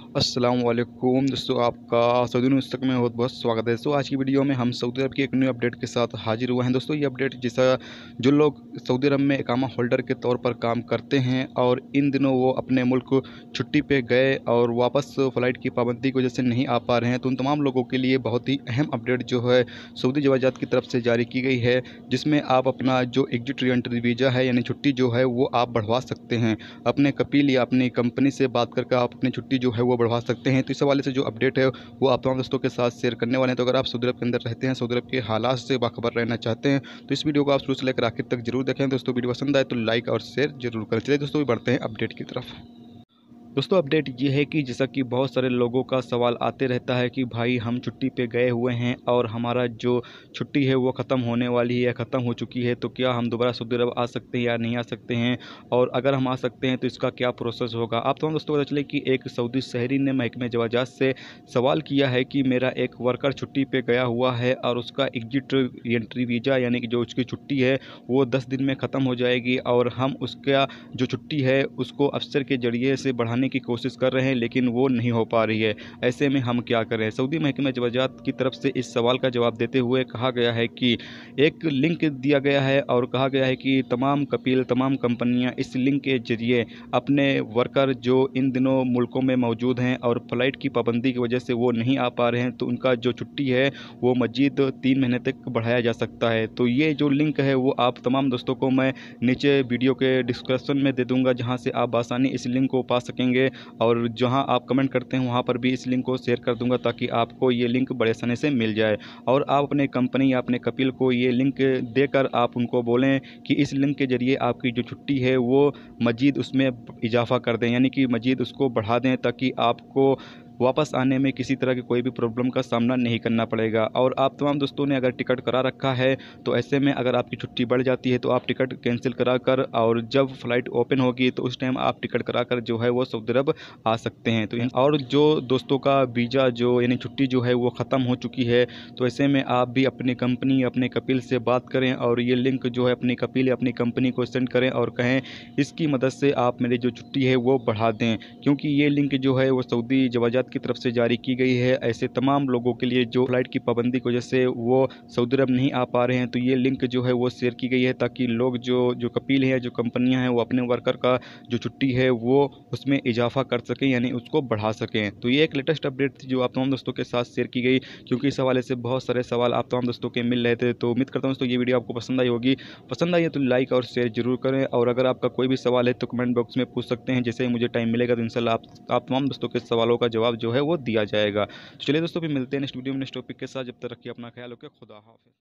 अस्सलाम वालेकुम दोस्तों, आपका सऊदी न्यूज़ तक में बहुत बहुत स्वागत है। दोस्तों, आज की वीडियो में हम सऊदी अरब की एक न्यू अपडेट के साथ हाजिर हुए हैं। दोस्तों, ये अपडेट जैसा जो लोग सऊदी अरब में इकामा होल्डर के तौर पर काम करते हैं और इन दिनों वो अपने मुल्क छुट्टी पे गए और वापस फ़्लाइट की पाबंदी की वजह से नहीं आ पा रहे हैं, तो उन तमाम लोगों के लिए बहुत ही अहम अपडेट जो है सऊदी जवाजात की तरफ से जारी की गई है, जिसमें आप अपना जो एग्जिट री एंट्री वीज़ा है यानी छुट्टी जो है वो आप बढ़वा सकते हैं। अपने कपील या अपनी कंपनी से बात करके आप अपनी छुट्टी जो है वो बढ़वा सकते हैं। तो इस हवाले से जो अपडेट है वो आप तमाम दोस्तों के साथ शेयर करने वाले हैं। तो अगर आप सऊदी अरब के अंदर रहते हैं, सऊदी अरब के हालात से बाखबर रहना चाहते हैं, तो इस वीडियो को आप शुरू से लेकर आखिर तक जरूर देखें। दोस्तों, वीडियो पसंद आए तो लाइक और शेयर जरूर करें। चलिए दोस्तों, बढ़ते हैं अपडेट की तरफ। दोस्तों, अपडेट ये है कि जैसा कि बहुत सारे लोगों का सवाल आते रहता है कि भाई हम छुट्टी पे गए हुए हैं और हमारा जो छुट्टी है वो ख़त्म होने वाली है या ख़त्म हो चुकी है, तो क्या हम दोबारा सऊदी अरब आ सकते हैं या नहीं आ सकते हैं, और अगर हम आ सकते हैं तो इसका क्या प्रोसेस होगा। आप तमाम दोस्तों को पता चले कि एक सऊदी शहरी ने महकमे जवाजात से सवाल किया है कि मेरा एक वर्कर छुट्टी पर गया हुआ है और उसका एग्जिट एंट्री वीज़ा यानी कि जो उसकी छुट्टी है वो 10 दिन में ख़त्म हो जाएगी और हम उसका जो छुट्टी है उसको अफसर के ज़रिए से बढ़ाने की कोशिश कर रहे हैं, लेकिन वो नहीं हो पा रही है। ऐसे में हम क्या करें। सऊदी महकमे जवाजात की तरफ से इस सवाल का जवाब देते हुए कहा गया है कि एक लिंक दिया गया है और कहा गया है कि तमाम कपील, तमाम कंपनियां इस लिंक के ज़रिए अपने वर्कर जो इन दिनों मुल्कों में मौजूद हैं और फ़्लाइट की पाबंदी की वजह से वो नहीं आ पा रहे हैं, तो उनका जो छुट्टी है वो मज़ीद 3 महीने तक बढ़ाया जा सकता है। तो ये जो लिंक है वो आप तमाम दोस्तों को मैं नीचे वीडियो के डिस्क्रिप्शन में दे दूंगा, जहां से आप आसानी इस लिंक को पा सकेंगे, और जहां आप कमेंट करते हैं वहां पर भी इस लिंक को शेयर कर दूंगा ताकि आपको ये लिंक बड़े आसानी से मिल जाए। और आप अपने कंपनी या अपने कपील को ये लिंक देकर आप उनको बोलें कि इस लिंक के ज़रिए आपकी जो छुट्टी है वो मज़ीद उसमें इजाफा कर दें, यानी कि मज़ीद उसको बढ़ा दें, ताकि आपको वापस आने में किसी तरह की कोई भी प्रॉब्लम का सामना नहीं करना पड़ेगा। और आप तमाम दोस्तों ने अगर टिकट करा रखा है तो ऐसे में अगर आपकी छुट्टी बढ़ जाती है तो आप टिकट कैंसिल करा कर, और जब फ़्लाइट ओपन होगी तो उस टाइम आप टिकट करा कर जो है वो सऊदी अरब आ सकते हैं। तो और जो दोस्तों का वीज़ा जो यानी छुट्टी जो है वो ख़त्म हो चुकी है, तो ऐसे में आप भी अपनी कंपनी, अपने कपील से बात करें और ये लिंक जो है अपनी कपील या अपनी कंपनी को सेंड करें और कहें इसकी मदद से आप मेरी जो छुट्टी है वो बढ़ा दें, क्योंकि ये लिंक जो है वो सऊदी जवाजात की तरफ से जारी की गई है ऐसे तमाम लोगों के लिए जो फ्लाइट की पाबंदी की वजह से वो सऊदी अरब नहीं आ पा रहे हैं। तो ये लिंक जो है वो शेयर की गई है ताकि लोग जो जो कपील हैं, जो कंपनियां हैं, वो अपने वर्कर का जो छुट्टी है वो उसमें इजाफा कर सकें, यानी उसको बढ़ा सकें। तो ये एक लेटेस्ट अपडेट थी जो आप तमाम दोस्तों के साथ शेयर की गई, क्योंकि इस हवाले से बहुत सारे सवाल आप तमाम दोस्तों के मिल रहे थे। तो उम्मीद करता हूँ दोस्तों ये वीडियो आपको पसंद आई होगी। पसंद आई है तो लाइक और शेयर जरूर करें, और अगर आपका कोई भी सवाल है तो कमेंट बॉक्स में पूछ सकते हैं। जैसे ही मुझे टाइम मिलेगा तो इंशाल्लाह आप तमाम दोस्तों के सवालों का जवाब जो है वो दिया जाएगा। तो चलिए दोस्तों, भी मिलते हैं नेक्स्ट वीडियो में नेक्स्ट टॉपिक के साथ। जब तक रखिए अपना ख्याल, ओके, खुदा हाफिज़।